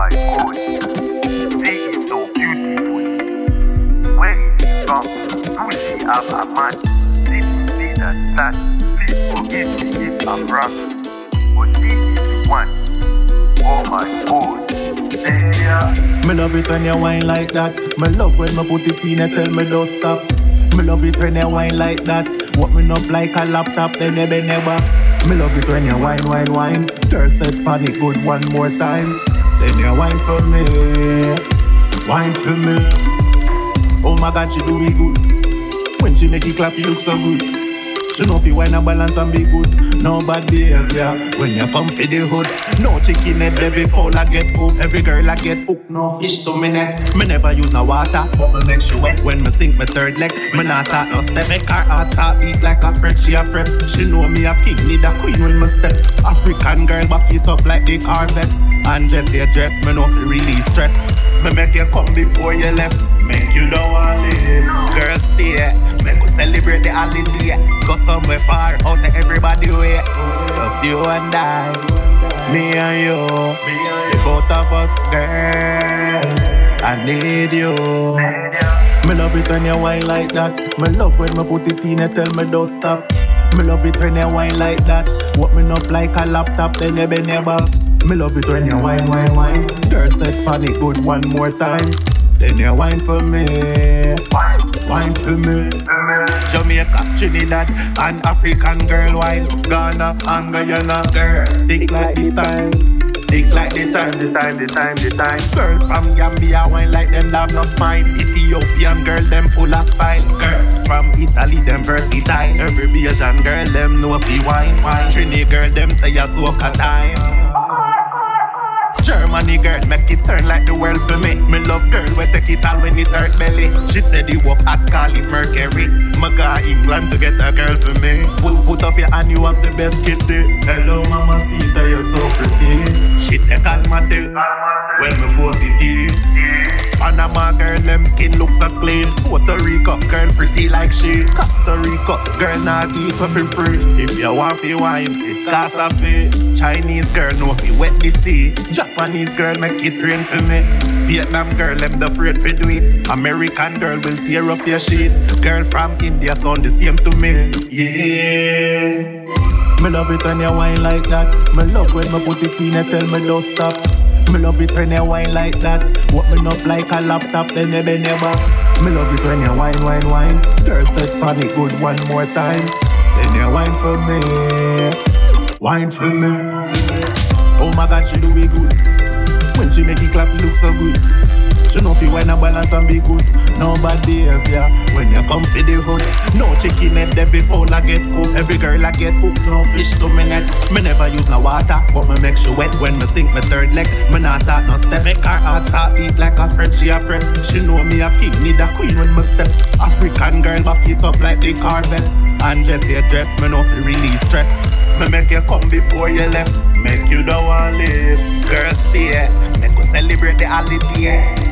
my God, she is so beautiful. Where is she from? Do she have a man? Did you see that stat? Please forgive me if I'm wrong, but she is the one. Oh my God, yeah. Me love it when you whine like that. Me love when me put it in and tell me don't stop. Me love it when you whine like that. Walk me up like a laptop, then never. Me love it when you whine. Girl said panic good one more time. Then you whine for me. Whine for me. Oh my God, she do it good. When she make it clap, it look so good. She know if you whine and balance and be good. No bad behavior when you come for the hood. No chicken head, every fowl I get hooked. Every girl I get hooked, no fish to me neck. Me never use no water, but me make she wet. When me sink my third leg, me not talk no step. Make her heart start beat like a friend, she a friend. She know me a king, need a queen when me step. African girl back it up like the carpet. And dress your dress, me know fi release stress. Me make you come before you left. Make you don't want live. Girl stay, make us celebrate the holiday. Go somewhere far, out of everybody way. Just you and I, me and you, the both of us, girl. I need you. Me love it when you whine like that. Me love when me put it in and tell me don't stop. Me love it when you whine like that. Walk me up like a laptop, then never. Me love it when you whine. Girl said panic good one more time. Then you whine for me. Wine for me. Jamaica, Trinidad, and African girl wine. Ghana, and Guyana, girl. Think like the time. Think like the time. Girl from Gambia wine like them have no spine. Ethiopian girl them full of style. Girl from Italy them versatile. Every Asian girl them know fi wine. Trini girl them say a soca time. Germany girl make it turn like the world for me. Me love girl we take it all when it hurt belly. She said he walk at call it Mercury. Me go England to get a girl for me. Put up your hand, you have the best kitty. Hello mama Sita, you're so pretty. She said calmate when me force it in. Panama girl, them skin looks so clean. Puerto Rico girl pretty like she. Costa Rica girl not eat up for free. If you want fi wine, it costs a fee. Chinese girl know fi wet the sea. Japanese girl make it rain for me. Vietnam girl them the afraid fi do it. American girl will tear up your shit. Girl from India sound the same to me. Yeah. Me love it when you whine like that. Me love when me put it in and tell me don't stop. Me love it when you whine like that. Walk me up like a laptop, then never. Me love it when you whine. Girl said panic good one more time. Then you whine for me. Whine for me. Oh my God, she do it good. When she make it clap, it look so good. She know fi whine and balance and be good. No bad behavior when you come for the hood. No chicken head, every fowl I get cooked. Every girl I get hooked, no fish to me net. Me never use no water, but me make she wet. When me sink my third leg, me not talk no step. Make her heart start beat like a friend, she a friend. She know me a king, need a queen when me step. African girl back it up like the carpet. And dress your dress, me know fi release stress. Me make you come before you left. Make you don't want live. Girl stay, make us celebrate the holiday.